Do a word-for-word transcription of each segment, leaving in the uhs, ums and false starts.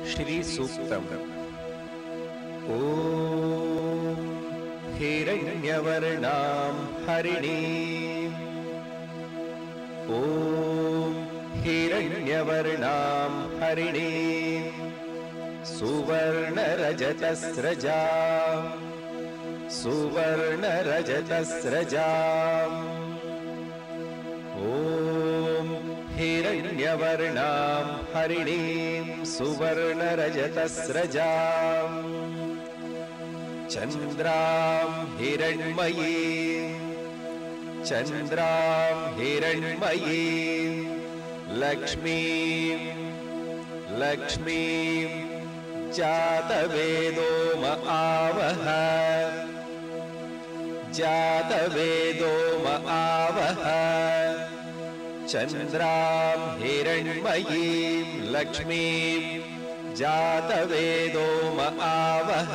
श्रीसूक्तम्। ॐ हिरण्यवर्णां हरिणीं ॐ हिरण्यवर्णां हरिणीं सुवर्णरजतस्रजां सुवर्णरजतस्रजाम् ॐ हिरण्यवर्णां हरिणीं सुवर्णरजतस्रजाम् चन्द्रां हिरण्मयीं चन्द्रां हिरण्मयीं लक्ष्मीं लक्ष्मीं जातवेदो म आवह जातवेदो म आवह चन्द्रां हिरण्मयीं लक्ष्मीं जातवेदो म आवह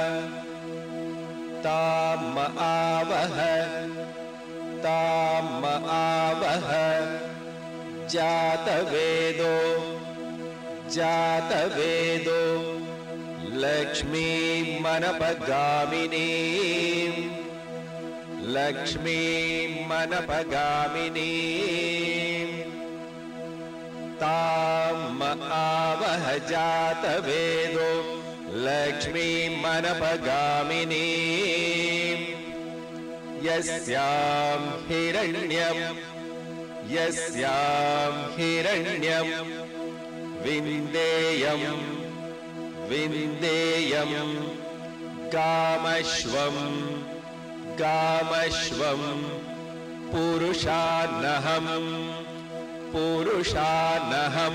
तां म आवह तां म आवह जातवेदो जातवेदो लक्ष्मीं मनपगामिनीं लक्ष्मीं मनपगामिनीं तां म आवह जातवेदो लक्ष्मीं मनपगामिनीं यस्यां हिरण्यं यस्यां हिरण्यं विन्देयं विन्देयं गामश्वं गामश्वं पुरुषानहं पुरुषानहं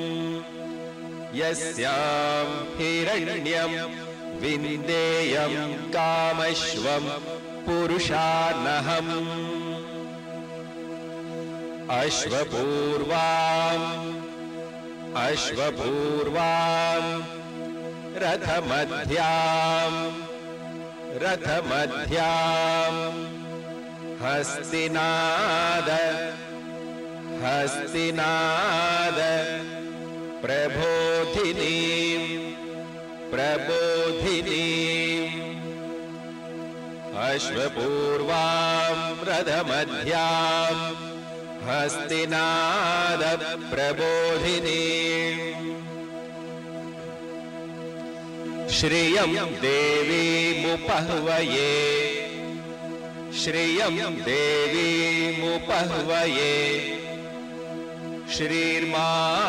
यस्यां हिरण्यं विन्देयं कामश्वं पुरुषानहम् अश्वपूर्वाम् अश्वपूर्वाम् रथमध्याम् रथमध्याम् हस्तिनाद हस्तिनाद प्रबोधिनीं प्रबोधिनीम् अश्वपूर्वां रथमध्यां हस्तिनाद प्रबोधिनीम् श्रियं देवीमुपह्वये श्रियं देवीमुपह्वये श्रीर्मा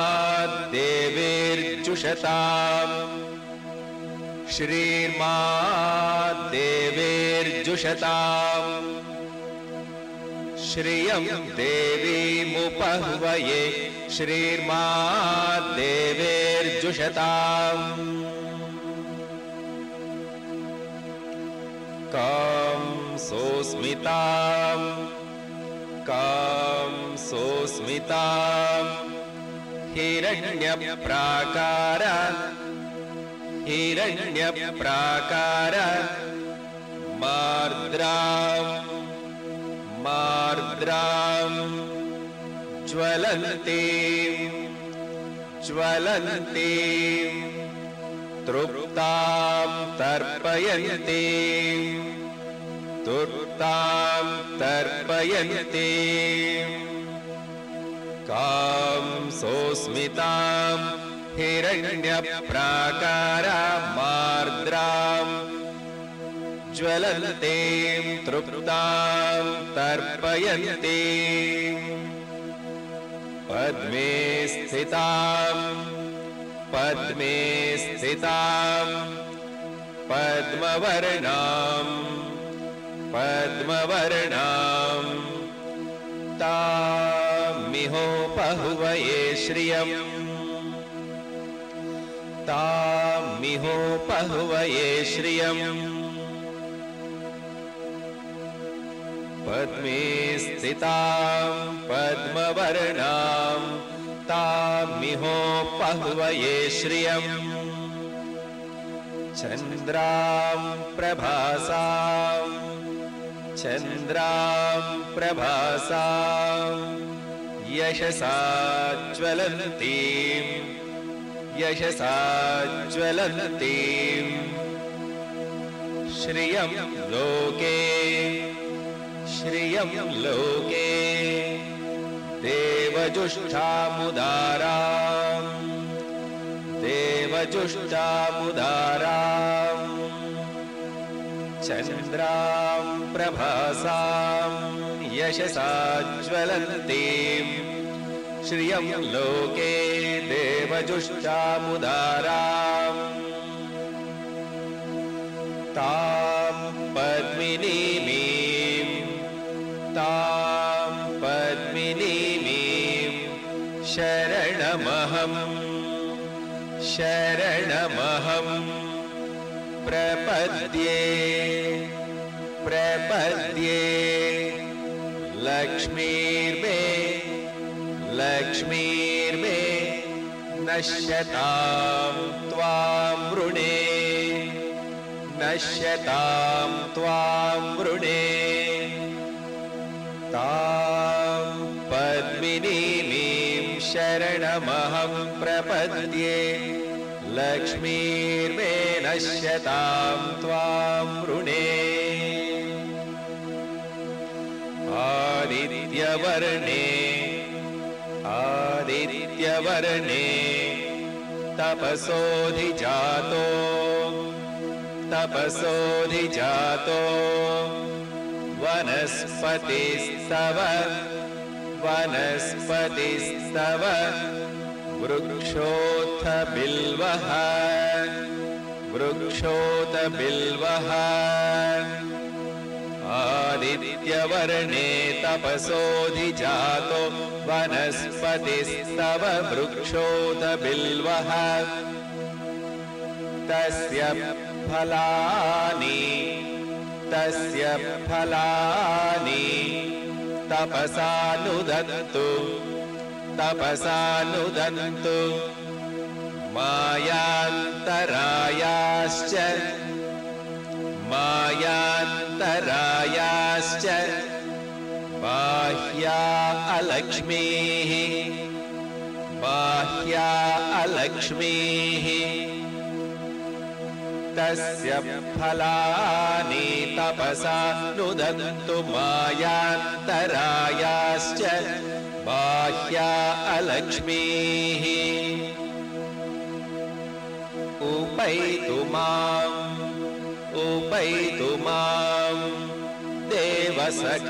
देवीर्जुषताम् श्रीर्मा देवीर्जुषताम् श्रियं देवीमुपह्वये श्रीर्मा देवीर्जुषताम् कां सोऽस्मितां कां सोऽस्मितां हिरण्यप्राकार हिरण्यप्राकार मार्द्रां मार्द्रां ज्वलन्तीं ज्वलन्तीं तृप्तां तर्पयन्तीं तृप्तां तर्पयन्तीं कां सोऽस्मितां हिरण्यप्राकार मार्द्रां ज्वलन्तीं तृप्तां तर्पयन्तीं पद्मे स्थितां पद्मे स्थितां पद्मवर्णां पद्मवर्णां तामिहोपह्वये श्रियं तामिहोपह्वये श्रियं पद्मे स्थितां पद्मवर्णां तामिहोपह्वये श्रियं चन्द्रां प्रभासां चन्द्रां प्रभासां यशसा ज्वलन्तीं यशसा ज्वलन्तीं श्रियं लोके श्रियं लोके देवजुष्टामुदाराम् देवजुष्टामुदाराम् चन्द्रां प्रभासां यशसा ज्वलन्तीं श्रियं लोके देवजुष्टामुदाराम् तां पद्मिनीमीं तां पद्मिनीमीं शरणमहं शरणमहं प्रपद्ये प्रपद्ये लक्ष्मीर्मे लक्ष्मीर्मे नश्यतां त्वां वृणे नश्यतां त्वां वृणे तां पद्मिनीमीं शरणमहं प्रपद्ये लक्ष्मीर्मे नश्यतां त्वां वृणे आदित्यवर्णे आदित्यवर्णे तपसोऽधिजातो तपसोऽधिजातो वनस्पतिस्तव वनस्पतिस्तव वृक्षोऽथ बिल्वः वृक्षोऽथ बिल्वः आदित्यवर्णे तपसोऽधिजातो वनस्पतिस्तव वृक्षोऽथ बिल्वः तस्य फलानि तस्य फलानि तपसानुदन्तु तपसानुदन्तु मायान्तरायाश्च मायान्तरायाश्च बाह्या अलक्ष्मीः बाह्या अलक्ष्मीः तस्य फलानि तपसा नुदन्तु मायान्तरायाश्च बाह्या अलक्ष्मीः उपैतु माम् उपैतु माम् देवसख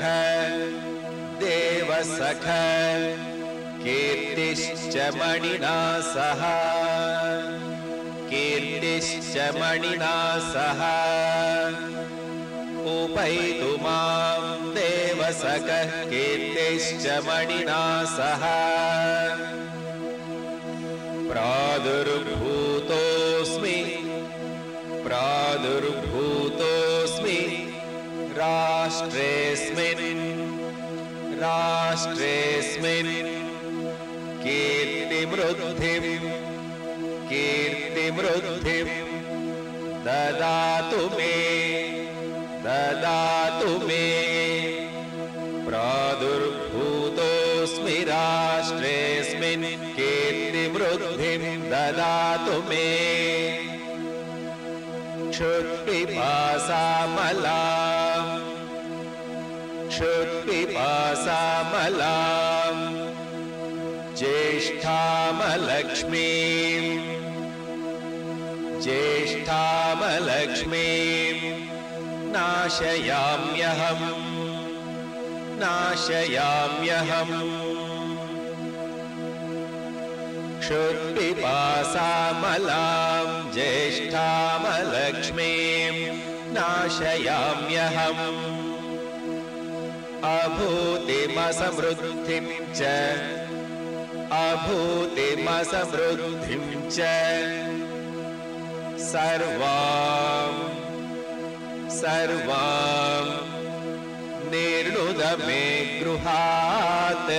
देवसख कीर्तिश्च मणिना सह कीर्तिश्च मणिना सह उपैतु मां देवसख कीर्तिश्च मणिना सह प्रादुर्भूतोऽस्मि प्रादुर्भूतोऽस्मि राष्ट्रेऽस्मिन् राष्ट्रेऽस्मिन् कीर्तिमृद्धिं कीर्तिमृद्धिं ददातु मे ददातु मे प्रादुर्भूतोऽस्मि राष्ट्रेऽस्मिन् कीर्तिमृद्धिं ददातु मे क्षुत्पिपासामलां क्षुत्पिपासामलां ज्येष्ठामलक्ष्मीं ज्येष्ठामलक्ष्मीं नाशयाम्यहं नाशयाम्यहं क्षुत्पिपासामलां ज्येष्ठामलक्ष्मीं नाशयाम्यहम् अभूतिमसमृद्धिं च अभूतिमसमृद्धिं च सर्वां सर्वां निर्णुद मे गृहात्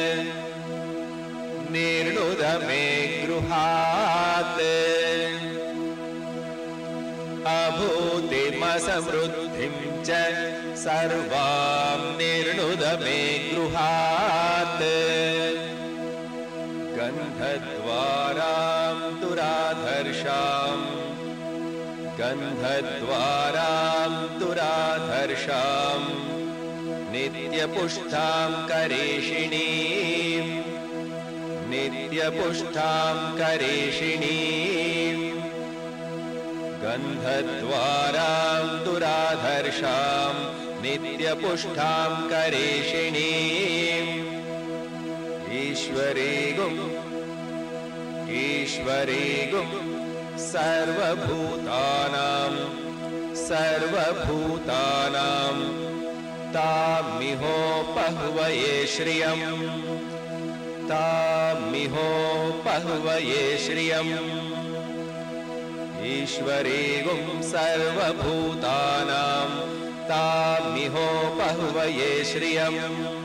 निर्णुद मे गृहात् अभूतिमसमृद्धिं च सर्वां निर्णुद मे गृहात् गन्धद्वारां दुरा गन्धद्वारां दुराधर्षां नित्यपुष्टां करेशिणीं नित्यपुष्टां करेशिणीं गन्धद्वारां दुराधर्षां नित्यपुष्टां करेशिणीम् ईश्वरीगुं ईश्वरीगुं सर्वभूतानां सर्वभूतानां तामिहोपह्वये श्रियं तामिहोपह्वये श्रियम् ईश्वरीगुं सर्वभूतानां तामिहोपह्वये श्रियम्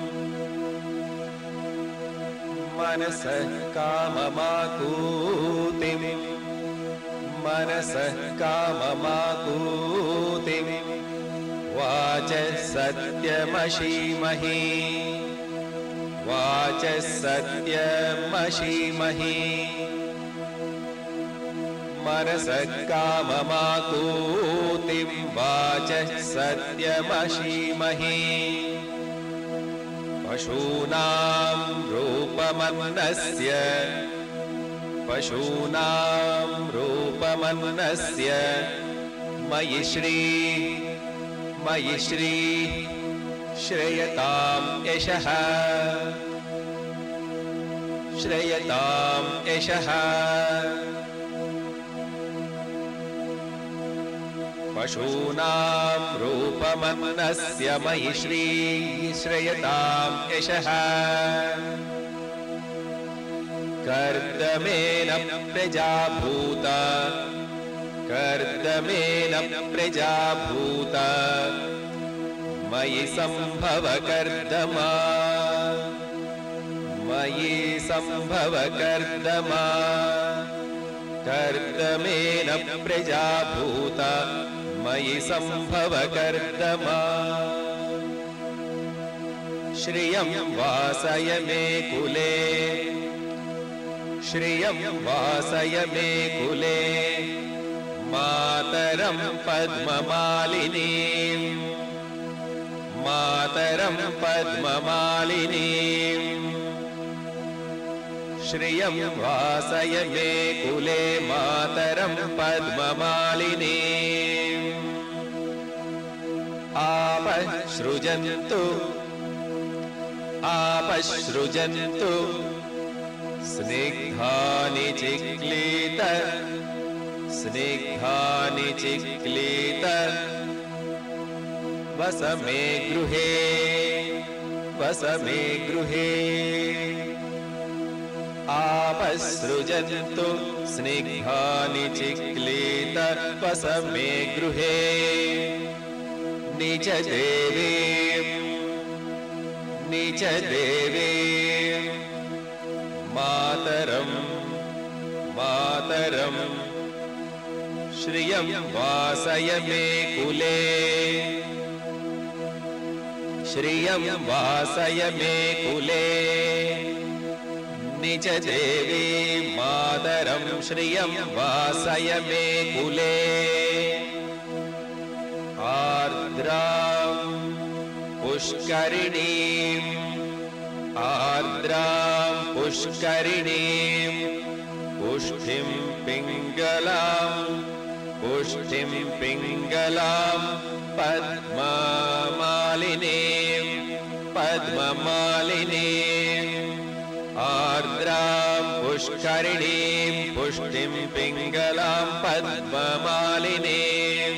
मनसः काममाकूतिं मनसः काममाकूतिं वाचः सत्यमशीमहि वाचः सत्यमशीमहि मनसः काममाकूतिं वाचः सत्यमशीमहि पशूनां रूपमन्नस्य पशूनां रूपमन्नस्य मयि श्री मयि श्री श्रेयतां यशः श्रेयतां यशः पशूनां रूपमन्नस्य मयि श्री श्रेयतां यशः कर्दमेन प्रजाभूत कर्दमेन प्रजाभूत मयि सम्भव कर्दमा मयि सम्भव कर्दमा कर्दमेन प्रजाभूत मयि सम्भव कर्दमा श्रियं वासय मे कुले श्रियं वासय मे कुले मातरं पद्ममालिनीं मातरं पद्ममालिनीं श्रियं वासय मे कुले मातरं पद्ममालिनीम् आपः सृजन्तु आपः सृजन्तु स्निग्धानि चिक्लीत स्निग्धानि चिक्लीत वस मे गृहे वस मे गृहे आपः सृजन्तु स्निग्धानि चिक्लीत वस मे गृहे निज देवी निज देवी मातरं मातरं श्रियं वासय मे कुले श्रियं वासय मे कुले निज देवी मातरं श्रियं वासय मे कुले आर्द्रां पुष्करिणीं आर्द्रां पुष्करिणीं पुष्टिं पिङ्गलां पुष्टिं पिङ्गलां पद्ममालिनीं पद्ममालिनीं आर्द्रां पुष्करिणीं पुष्टिं पिङ्गलां पद्ममालिनीं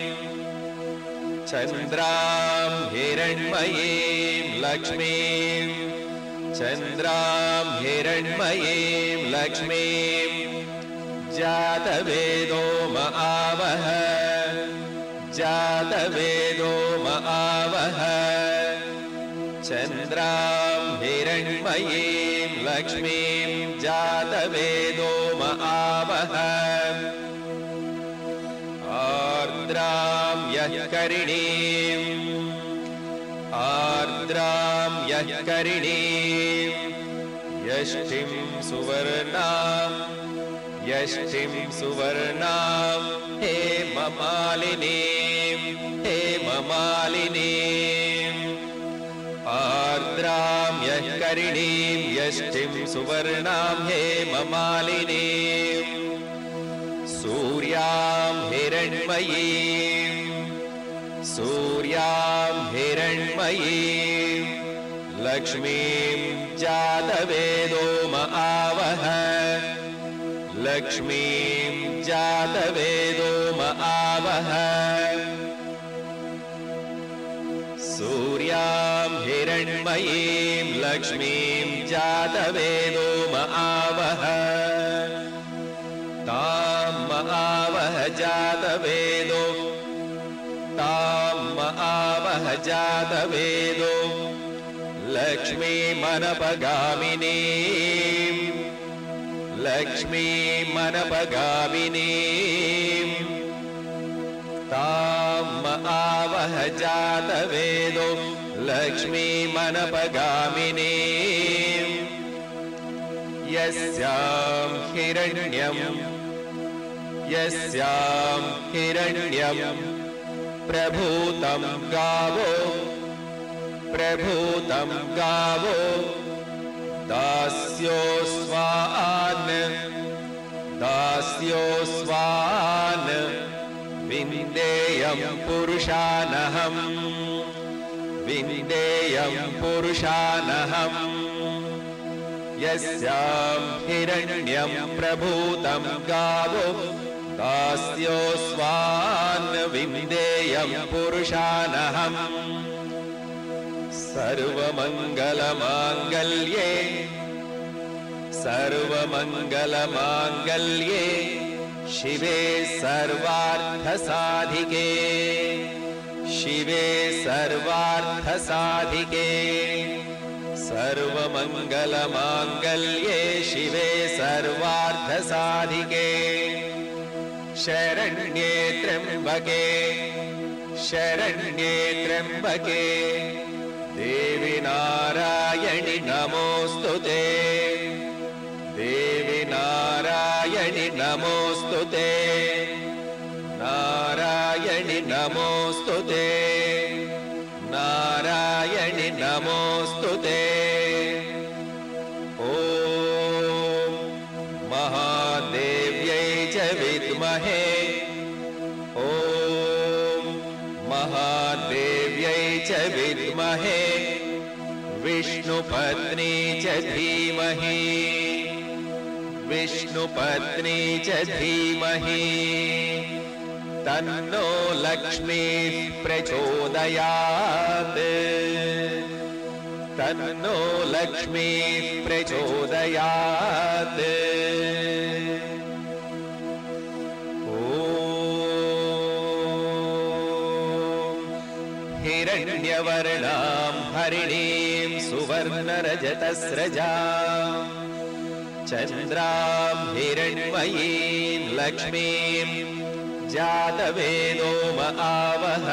चन्द्रां हिरण्मयीं लक्ष्मीं चन्द्रां हिरण्मयीं लक्ष्मीं जातवेदो म आवह जातवेदो म आवह चन्द्रां हिरण्मयीं लक्ष्मीं जातवेदो म आवह आर्द्रां यः करिणीं आर्द्रां यः करिणीं यष्टिं सुवर्णां यष्टिं सुवर्णां हेममालिनीं हेममालिनीम् आर्द्रां यः करिणीं यष्टिं सुवर्णां हेममालिनीम् सूर्यां हिरण्मयीं सूर्यां हिरण्मयीं लक्ष्मीं जातवेदोम आवह लक्ष्मीं जातवेदोम आवह सूर्यां हिरण्मयीं लक्ष्मीं जातवेदोम आवह ताम आवह जातवेदो ताम आवह जातवेदो लक्ष्मीमनपगामिनीं लक्ष्मीमनपगामिनीं ताम आवह जातवेदो लक्ष्मीमनपगामिनीं यस्यां हिरण्यं यस्यां हिरण्यं प्रभूतं गावो प्रभूतं गावो दास्योस्वान् दास्योस्वान् विन्देयं पुरुषानहं विन्देयं पुरुषानहं यस्यां हिरण्यं प्रभूतं गावो दास्योस्वान् विन्देयं पुरुषानहम् सर्वमङ्गलमाङ्गल्ये सर्वमङ्गलमाङ्गल्ये शिवे सर्वार्थसाधिके शिवे सर्वार्थसाधिके सर्वमङ्गलमाङ्गल्ये शिवे सर्वार्थसाधिके शरण्ये त्र्यम्बके शरण्ये त्र्यम्बके देवी नारायणि नमोस्तुते देवी नारायणि नमोस्तुते नारायणि नमोस्तुते नारायणि नमोस्तुते ॐ महादेव्यै च विद्महे ॐ महादेव्यै च विद्महे विष्णुपत्नी च धीमहि विष्णुपत्नी च धीमहि तन्नो लक्ष्मीः प्रचोदयात् तन्नो लक्ष्मीः प्रचोदयात् हिरण्यवर्णां हरिणीं सुवर्णरजतस्रजां चन्द्रां हिरण्मयीं लक्ष्मीं जातवेदोम आवह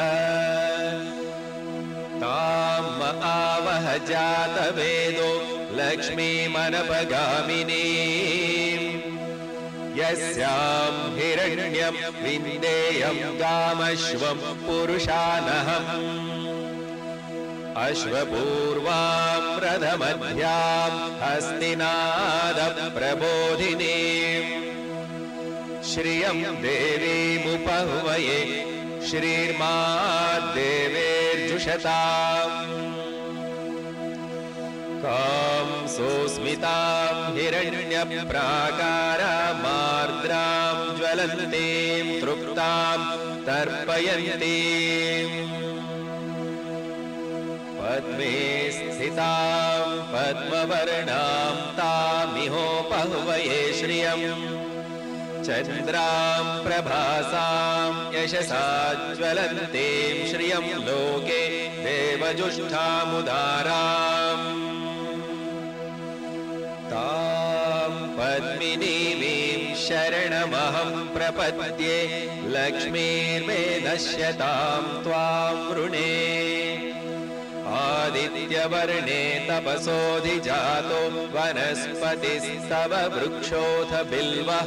ताम आवह जातवेदो लक्ष्मीमनपगामिनीं यस्यां हिरण्यं विन्देयं गामश्वं पुरुषानहम् अश्वपूर्वां रथमध्यां हस्तिनादप्रबोधिनीं श्रियं देवीमुपह्वये श्रीर्माद्देवेर्जुषताम् कां सोऽस्मितां हिरण्यप्राकारामार्द्रां ज्वलन्तीं तृप्तां तर्पयन्तीम् पद्मे स्थितां पद्मवर्णां तामिहोपह्वये श्रियम् चन्द्रां प्रभासां यशसा ज्वलन्तीं श्रियं लोके देवजुष्टामुदाराम् तां पद्मिनीमीं शरणमहं प्रपद्ये लक्ष्मीर्मे नश्यतां त्वां वृणे आदित्यवर्णे तपसोऽधिजातो वनस्पतिस्तव वृक्षोऽथ बिल्वः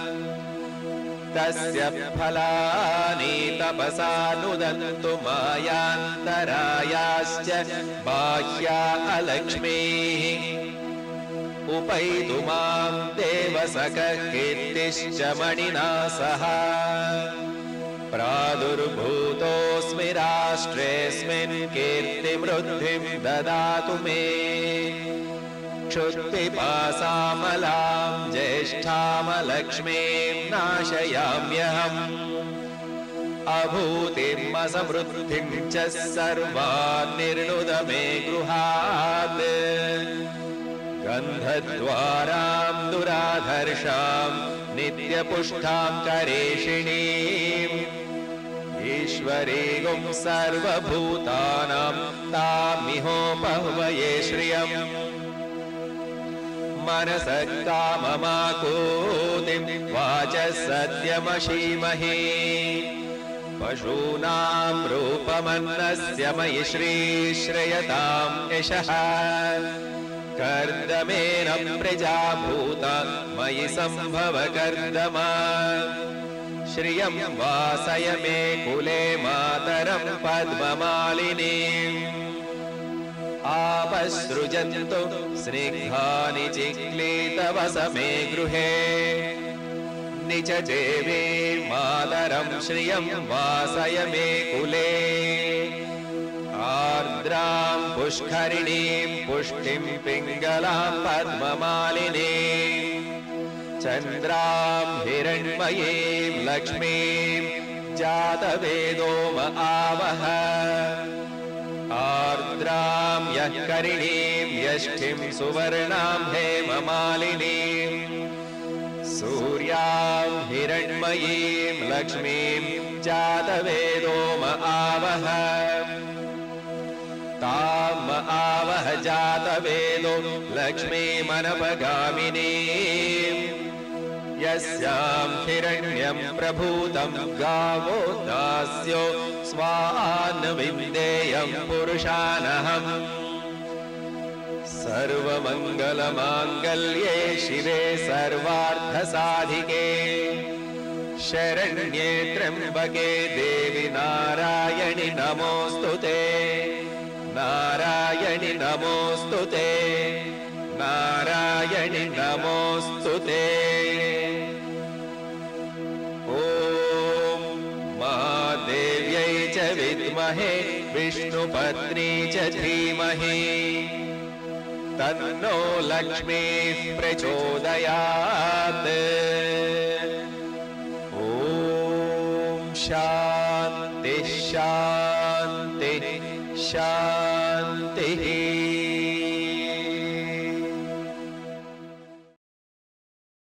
तस्य फलानि तपसा नुदन्तु मायान्तरायाश्च बाह्या अलक्ष्मीः उपैतु मां देवसखः कीर्तिश्च मणिना सह प्रादुर्भूतोऽस्मि राष्ट्रेऽस्मिन् कीर्तिमृद्धिं ददातु मे क्षुत्पिपासामलां ज्येष्ठामलक्ष्मीं नाशयाम्यहम् अभूतिम् असमृद्धिं च सर्वान् निर्णुद मे गृहात् गन्धद्वारां दुराधर्षां नित्यपुष्टां करेषिणीम् ईश्वरीगुं सर्वभूतानां तामिहोपह्वये श्रियम् मनसः काममाकूतिं वाचः सत्यमशीमहि पशूनां रूपमन्नस्य मयि श्रीश्रयतां यशः कर्दमेन प्रजाभूता मयि सम्भव कर्दमा श्रियं वासय मे कुले मातरं पद्ममालिनीम् आपसृजन्तु स्निग्धानि चिक्लीतवस मे गृहे निचजेवे मातरं श्रियं वासय मे कुले आर्द्रां पुष्करिणीं पुष्टिं पिङ्गलां पद्ममालिनीं चन्द्रां हिरण्मयीं लक्ष्मीं जातवेदोम आवह आर्द्रां यः करिणीं यष्ठिं सुवर्णां हेममालिनीं सूर्यां हिरण्मयीं लक्ष्मीं जातवेदोम आवह ताम आवह जातवेदो लक्ष्मीमनपगामिनीं यस्यां हिरण्यं प्रभूतं गावो दास्यो स्वान्विन्देयं पुरुषानहम् सर्वमङ्गलमाङ्गल्ये शिवे सर्वार्थसाधिके शरण्ये त्र्यम्बके देवि नारायणि नमोऽस्तुते नारायणि नमोऽस्तुते नारायणि नमोऽस्तुते ॐ महादेव्यै च विद्महे विष्णुपत्नी च धीमहि तन्नो लक्ष्मीः प्रचोदयात् ॐ शान्तिः शान्तिः शान्तिः